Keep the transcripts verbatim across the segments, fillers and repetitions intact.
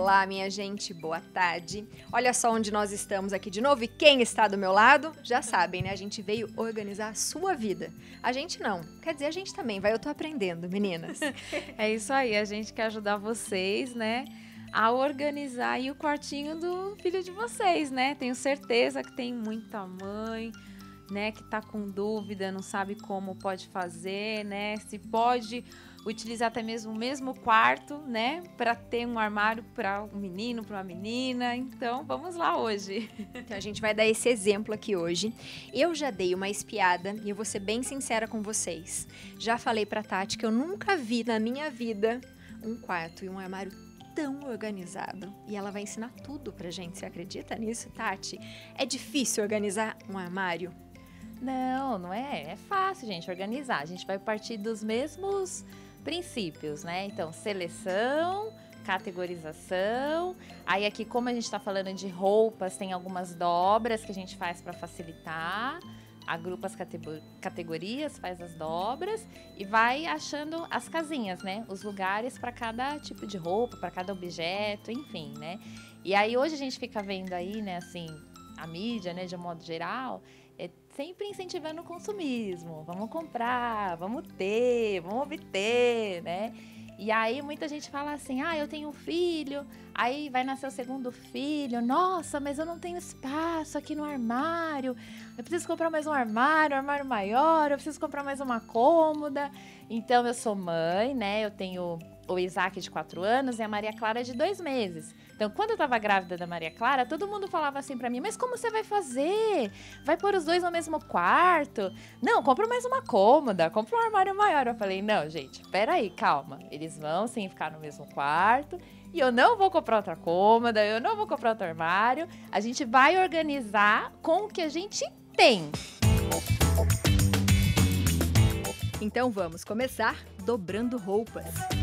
Olá, minha gente, boa tarde. Olha só onde nós estamos aqui de novo e quem está do meu lado, já sabem, né? A gente veio organizar a sua vida. A gente não, quer dizer, a gente também vai, eu tô aprendendo, meninas. É isso aí, a gente quer ajudar vocês, né, a organizar aí o quartinho do filho de vocês, né? Tenho certeza que tem muita mãe, né, que tá com dúvida, não sabe como pode fazer, né? Se pode utilizar até mesmo o mesmo quarto, né, para ter um armário para um menino, para uma menina. Então, vamos lá hoje. Então a gente vai dar esse exemplo aqui hoje. Eu já dei uma espiada e eu vou ser bem sincera com vocês. Já falei pra Tati que eu nunca vi na minha vida um quarto e um armário tão organizado. E ela vai ensinar tudo pra gente. Você acredita nisso, Tati? É difícil organizar um armário? Não, não é. É fácil, gente, organizar. A gente vai partir dos mesmos princípios, né? Então, seleção, categorização. Aí aqui, como a gente tá falando de roupas, tem algumas dobras que a gente faz para facilitar. Agrupa as categorias, faz as dobras e vai achando as casinhas, né? Os lugares para cada tipo de roupa, para cada objeto, enfim, né? E aí hoje a gente fica vendo aí, né, assim, a mídia, né, de um modo geral, é sempre incentivando o consumismo. Vamos comprar, vamos ter, vamos obter, né? E aí muita gente fala assim, ah, eu tenho um filho, aí vai nascer o segundo filho, nossa, mas eu não tenho espaço aqui no armário, eu preciso comprar mais um armário, um armário maior, eu preciso comprar mais uma cômoda. Então eu sou mãe, né, eu tenho o Isaac de quatro anos e a Maria Clara de dois meses. Então, quando eu tava grávida da Maria Clara, todo mundo falava assim pra mim, mas como você vai fazer? Vai pôr os dois no mesmo quarto? Não, compra mais uma cômoda, compra um armário maior. Eu falei, não, gente, peraí, calma. Eles vão sim ficar no mesmo quarto e eu não vou comprar outra cômoda, eu não vou comprar outro armário. A gente vai organizar com o que a gente tem. Então vamos começar dobrando roupas.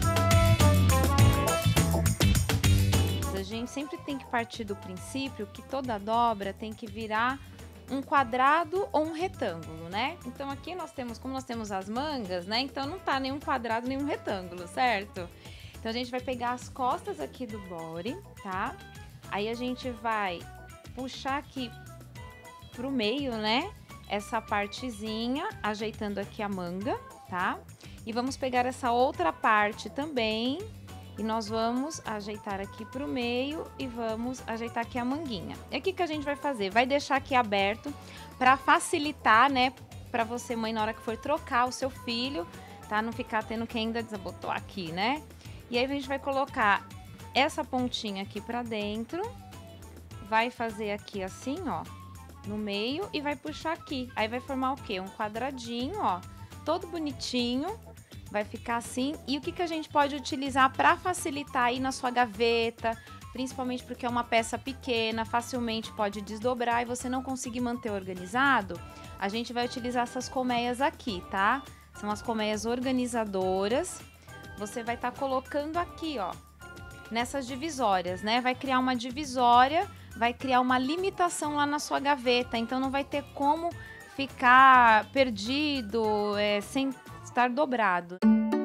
A gente sempre tem que partir do princípio que toda dobra tem que virar um quadrado ou um retângulo, né? Então aqui nós temos, como nós temos as mangas, né? Então não tá nenhum quadrado, nenhum retângulo, certo? Então a gente vai pegar as costas aqui do body, tá? Aí a gente vai puxar aqui pro meio, né? Essa partezinha, ajeitando aqui a manga, tá? E vamos pegar essa outra parte também. E nós vamos ajeitar aqui pro meio e vamos ajeitar aqui a manguinha. E aqui que a gente vai fazer? Vai deixar aqui aberto para facilitar, né? Para você, mãe, na hora que for trocar o seu filho, tá? Não ficar tendo que ainda desabotoar aqui, né? E aí a gente vai colocar essa pontinha aqui para dentro. Vai fazer aqui assim, ó, no meio e vai puxar aqui. Aí vai formar o quê? Um quadradinho, ó, todo bonitinho. Vai ficar assim. E o que, que a gente pode utilizar para facilitar aí na sua gaveta, principalmente porque é uma peça pequena, facilmente pode desdobrar e você não conseguir manter organizado, a gente vai utilizar essas colmeias aqui, tá? São as colmeias organizadoras. Você vai estar tá colocando aqui, ó, nessas divisórias, né? Vai criar uma divisória, vai criar uma limitação lá na sua gaveta, então não vai ter como ficar perdido, é, sem estar dobrado.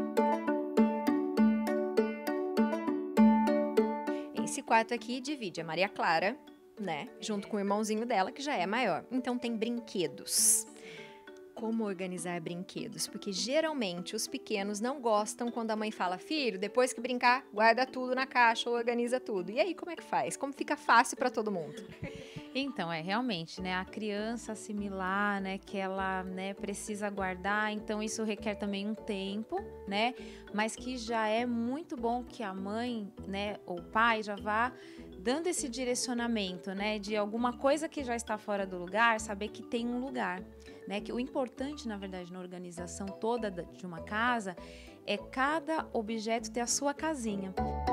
Esse quarto aqui divide a Maria Clara, né, junto com o irmãozinho dela, que já é maior. Então tem brinquedos. Como organizar brinquedos? Porque geralmente os pequenos não gostam quando a mãe fala, filho, depois que brincar, guarda tudo na caixa ou organiza tudo. E aí, como é que faz? Como fica fácil para todo mundo? Então, é realmente, né, a criança assimilar, né, que ela, né, precisa guardar, então isso requer também um tempo, né, mas que já é muito bom que a mãe, né, ou o pai já vá dando esse direcionamento, né, de alguma coisa que já está fora do lugar, saber que tem um lugar, né, que o importante, na verdade, na organização toda de uma casa é cada objeto ter a sua casinha.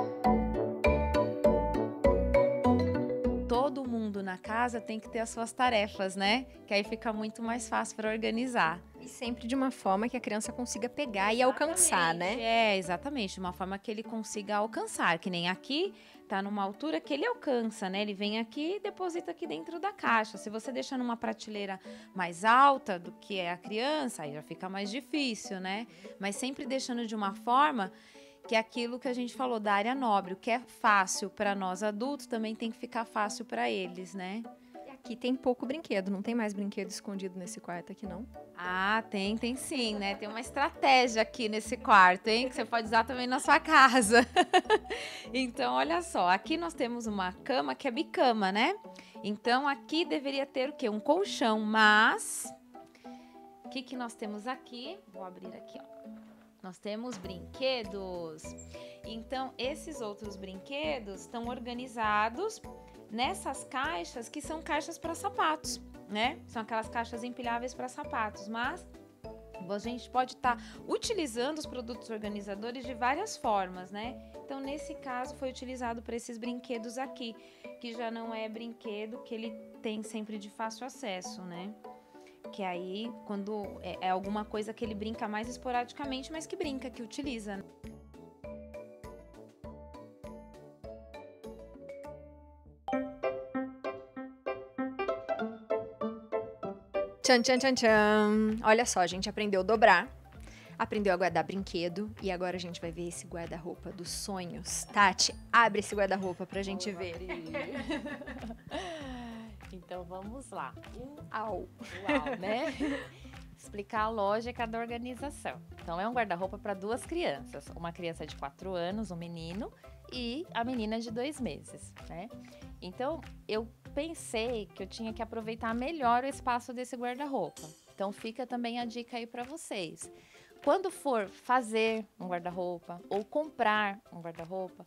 Todo mundo na casa tem que ter as suas tarefas, né? Que aí fica muito mais fácil para organizar. E sempre de uma forma que a criança consiga pegar e alcançar, né? É, exatamente, de uma forma que ele consiga alcançar, que nem aqui tá numa altura que ele alcança, né? Ele vem aqui e deposita aqui dentro da caixa. Se você deixar numa prateleira mais alta do que é a criança, aí já fica mais difícil, né? Mas sempre deixando de uma forma que é aquilo que a gente falou da área nobre. O que é fácil para nós adultos também tem que ficar fácil para eles, né? E aqui tem pouco brinquedo, não tem mais brinquedo escondido nesse quarto aqui, não? Ah, tem, tem sim, né? Tem uma estratégia aqui nesse quarto, hein? Que você pode usar também na sua casa. Então, olha só, aqui nós temos uma cama que é bicama, né? Então, aqui deveria ter o quê? Um colchão, mas... O que que nós temos aqui? Vou abrir aqui, ó. Nós temos brinquedos. Então, esses outros brinquedos estão organizados nessas caixas que são caixas para sapatos, né? São aquelas caixas empilháveis para sapatos, mas a gente pode estar tá utilizando os produtos organizadores de várias formas, né? Então, nesse caso, foi utilizado para esses brinquedos aqui, que já não é brinquedo que ele tem sempre de fácil acesso, né? Que aí, quando é, é alguma coisa que ele brinca mais esporadicamente, mas que brinca, que utiliza, né? Tchan, tchan, tchan, tchan. Olha só, a gente aprendeu a dobrar, aprendeu a guardar brinquedo e agora a gente vai ver esse guarda-roupa dos sonhos. Tati, abre esse guarda-roupa pra gente ver. Então, vamos lá. Au. Uau, né? Explicar a lógica da organização. Então, é um guarda-roupa para duas crianças. Uma criança de quatro anos, um menino, e a menina de dois meses, né? Então, eu pensei que eu tinha que aproveitar melhor o espaço desse guarda-roupa. Então, fica também a dica aí para vocês. Quando for fazer um guarda-roupa ou comprar um guarda-roupa,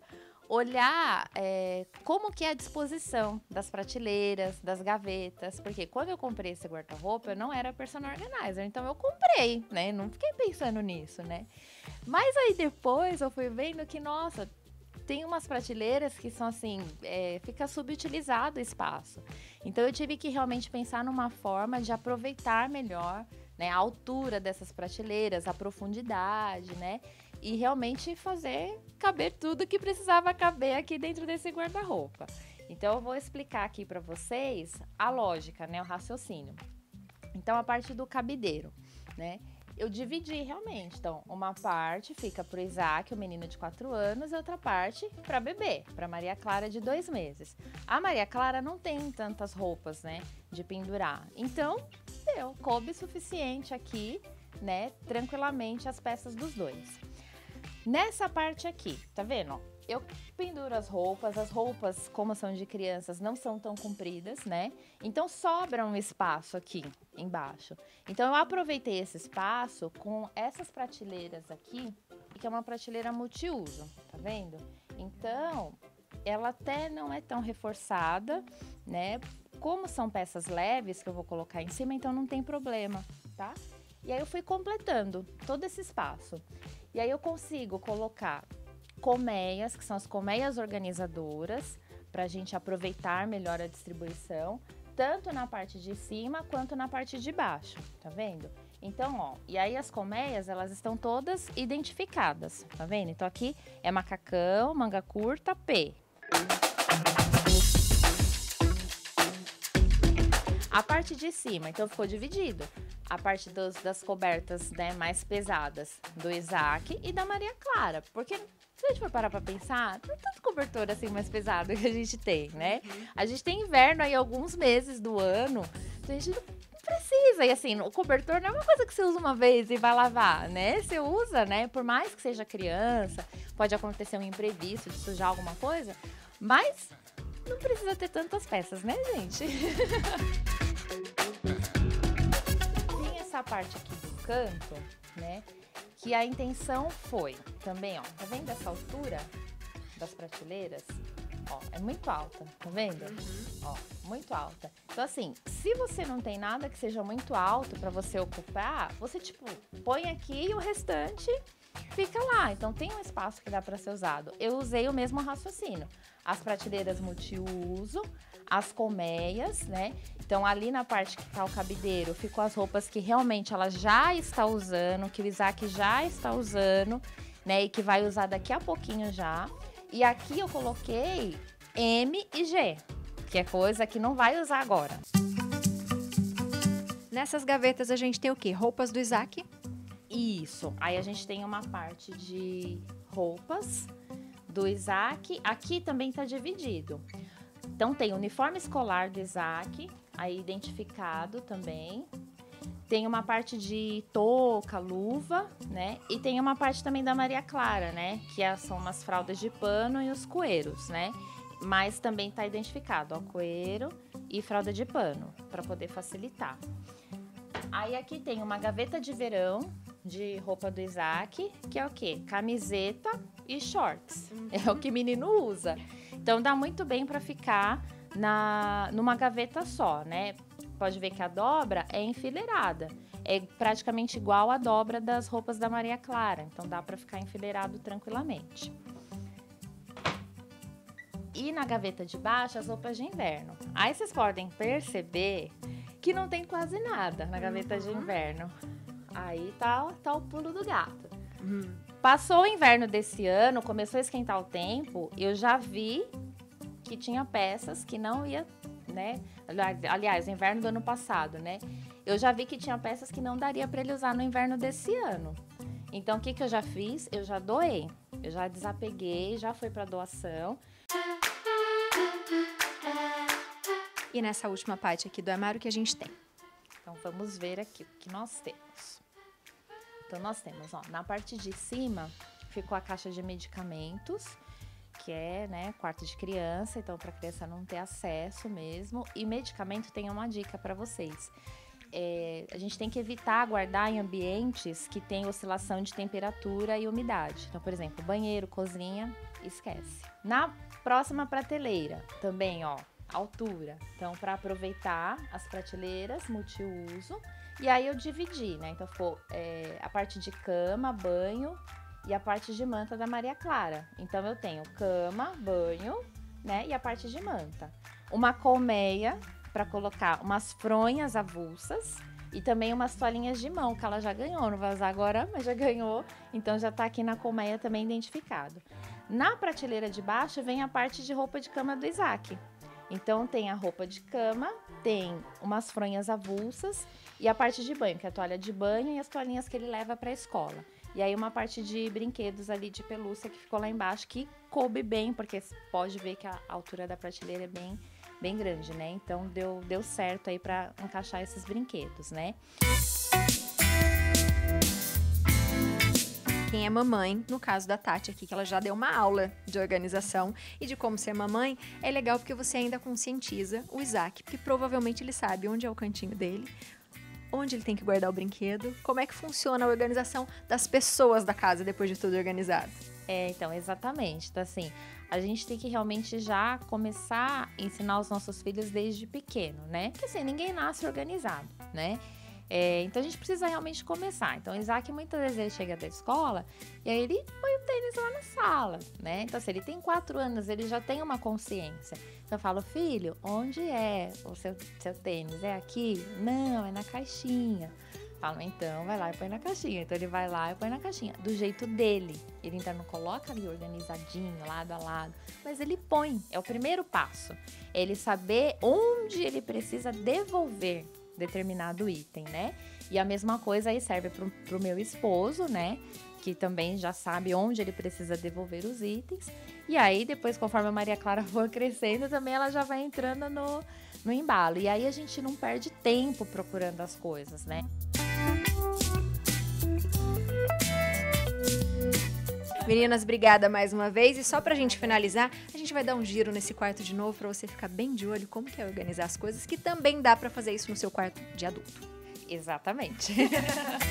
olhar é, como que é a disposição das prateleiras, das gavetas, porque quando eu comprei esse guarda-roupa, eu não era personal organizer, então eu comprei, né? Não fiquei pensando nisso, né? Mas aí depois eu fui vendo que, nossa, tem umas prateleiras que são assim, é, fica subutilizado o espaço. Então eu tive que realmente pensar numa forma de aproveitar melhor, né, a altura dessas prateleiras, a profundidade, né? E realmente fazer caber tudo que precisava caber aqui dentro desse guarda-roupa. Então, eu vou explicar aqui para vocês a lógica, né, o raciocínio. Então, a parte do cabideiro, né? Eu dividi realmente. Então, uma parte fica para o Isaac, o menino de quatro anos, e outra parte para a bebê, para Maria Clara, de dois meses. A Maria Clara não tem tantas roupas, né, de pendurar. Então, deu, coube suficiente aqui, né, tranquilamente as peças dos dois. Nessa parte aqui, tá vendo? Eu penduro as roupas, as roupas, como são de crianças, não são tão compridas, né? Então, sobra um espaço aqui embaixo. Então, eu aproveitei esse espaço com essas prateleiras aqui, que é uma prateleira multiuso, tá vendo? Então, ela até não é tão reforçada, né? Como são peças leves que eu vou colocar em cima, então não tem problema, tá? E aí eu fui completando todo esse espaço. E aí eu consigo colocar colmeias, que são as colmeias organizadoras, para a gente aproveitar melhor a distribuição, tanto na parte de cima quanto na parte de baixo, tá vendo? Então, ó, e aí as colmeias, elas estão todas identificadas, tá vendo? Então aqui é macacão, manga curta, P. A parte de cima, então ficou dividido. A parte dos, das cobertas, né, mais pesadas do Isaac e da Maria Clara. Porque se a gente for parar pra pensar, não é tanto cobertor assim mais pesado que a gente tem, né? Uhum. A gente tem inverno aí alguns meses do ano, então a gente não precisa. E assim, o cobertor não é uma coisa que você usa uma vez e vai lavar, né? Você usa, né? Por mais que seja criança, pode acontecer um imprevisto de sujar alguma coisa, mas não precisa ter tantas peças, né, gente? Essa parte aqui do canto, né, que a intenção foi também, ó, tá vendo essa altura das prateleiras? Ó, é muito alta, tá vendo? Uhum. Ó, muito alta. Então, assim, se você não tem nada que seja muito alto pra você ocupar, você, tipo, põe aqui e o restante fica lá. Então, tem um espaço que dá pra ser usado. Eu usei o mesmo raciocínio. As prateleiras multiuso, as colmeias, né? Então, ali na parte que tá o cabideiro, ficou as roupas que realmente ela já está usando, que o Isaac já está usando, né? E que vai usar daqui a pouquinho já. E aqui eu coloquei M e G, que é coisa que não vai usar agora. Nessas gavetas a gente tem o quê? Roupas do Isaac? Isso. Aí a gente tem uma parte de roupas do Isaac. Aqui também tá dividido. Então, tem o uniforme escolar do Isaac, aí identificado também. Tem uma parte de touca, luva, né? E tem uma parte também da Maria Clara, né? Que é, são umas fraldas de pano e os coeiros, né? Mas também tá identificado, ó, coeiro e fralda de pano, para poder facilitar. Aí aqui tem uma gaveta de verão de roupa do Isaac, que é o quê? Camiseta e shorts. Uhum. É o que menino usa. Então dá muito bem para ficar na, numa gaveta só, né? Pode ver que a dobra é enfileirada. É praticamente igual a dobra das roupas da Maria Clara. Então dá para ficar enfileirado tranquilamente. E na gaveta de baixo, as roupas de inverno. Aí vocês podem perceber que não tem quase nada na gaveta uhum. de inverno. Aí tá, tá o pulo do gato. Uhum. Passou o inverno desse ano, começou a esquentar o tempo, eu já vi que tinha peças que não ia, né? Aliás, o inverno do ano passado, né? Eu já vi que tinha peças que não daria para ele usar no inverno desse ano. Então, o que que eu já fiz? Eu já doei. Eu já desapeguei, já foi para doação. E nessa última parte aqui do armário, o que a gente tem? Então, vamos ver aqui o que nós temos. Então, nós temos, ó, na parte de cima, ficou a caixa de medicamentos, que é, né, quarto de criança, então para a criança não ter acesso mesmo. E medicamento tem uma dica para vocês. É, a gente tem que evitar guardar em ambientes que tem oscilação de temperatura e umidade. Então, por exemplo, banheiro, cozinha, esquece. Na próxima prateleira, também, ó, altura. Então, para aproveitar as prateleiras multiuso. E aí eu dividi, né? Então, ficou é, a parte de cama, banho e a parte de manta da Maria Clara. Então, eu tenho cama, banho, né? E a parte de manta. Uma colmeia para colocar umas fronhas avulsas e também umas toalhinhas de mão, que ela já ganhou. Não vai usar agora, mas já ganhou. Então, já tá aqui na colmeia também identificado. Na prateleira de baixo, vem a parte de roupa de cama do Isaac. Então, tem a roupa de cama, tem umas fronhas avulsas e a parte de banho, que é a toalha de banho e as toalhinhas que ele leva para a escola. E aí, uma parte de brinquedos ali de pelúcia que ficou lá embaixo, que coube bem, porque pode ver que a altura da prateleira é bem, bem grande, né? Então, deu, deu certo aí para encaixar esses brinquedos, né? Quem é mamãe, no caso da Tati aqui, que ela já deu uma aula de organização e de como ser mamãe, é legal porque você ainda conscientiza o Isaac, porque provavelmente ele sabe onde é o cantinho dele, onde ele tem que guardar o brinquedo, como é que funciona a organização das pessoas da casa depois de tudo organizado. É, então, exatamente. Então, assim, a gente tem que realmente já começar a ensinar os nossos filhos desde pequeno, né? Porque, assim, ninguém nasce organizado, né? É, então, a gente precisa realmente começar. Então, o Isaac, muitas vezes, ele chega da escola e aí ele põe o tênis lá na sala, né? Então, se ele tem quatro anos, ele já tem uma consciência. Então, eu falo, filho, onde é o seu, seu tênis? É aqui? Não, é na caixinha. Falo, então, vai lá e põe na caixinha. Então, ele vai lá e põe na caixinha, do jeito dele. Ele ainda não coloca ali organizadinho, lado a lado, mas ele põe. É o primeiro passo. É ele saber onde ele precisa devolver determinado item, né? E a mesma coisa aí serve pro, pro meu esposo, né? Que também já sabe onde ele precisa devolver os itens. E aí, depois, conforme a Maria Clara for crescendo, também ela já vai entrando no, no embalo. E aí, a gente não perde tempo procurando as coisas, né? Meninas, obrigada mais uma vez. E só pra gente finalizar, a gente vai dar um giro nesse quarto de novo pra você ficar bem de olho como que é organizar as coisas, que também dá pra fazer isso no seu quarto de adulto. Exatamente.